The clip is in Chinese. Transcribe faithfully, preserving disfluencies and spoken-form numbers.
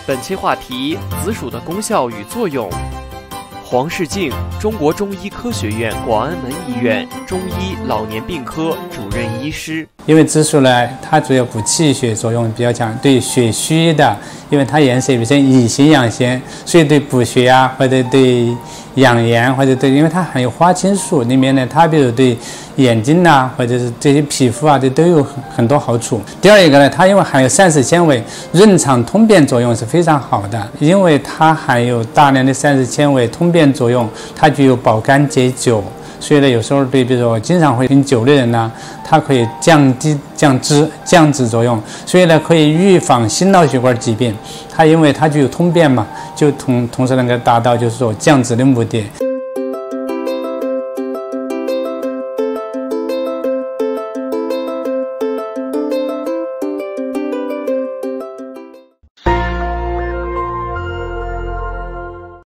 本期话题：紫薯的功效与作用。黄世静，中国中医科学院广安门医院中医老年病科主任医师。 因为紫薯呢，它主要补气血作用比较强，对血虚的，因为它颜色比较以形养鲜，所以对补血啊，或者对养颜，或者对，因为它含有花青素，里面呢，它比如对眼睛呐、啊，或者是这些皮肤啊，这都有很多好处。第二一个呢，它因为含有膳食纤维，润肠通便作用是非常好的，因为它含有大量的膳食纤维，通便作用，它具有保肝解酒。所以呢，有时候对，比如说经常会饮酒的人呢，它可以降低、降脂、降脂作用，所以呢，可以预防心脑血管疾病。它因为它具有通便嘛，就同同时能够达到就是说降脂的目的。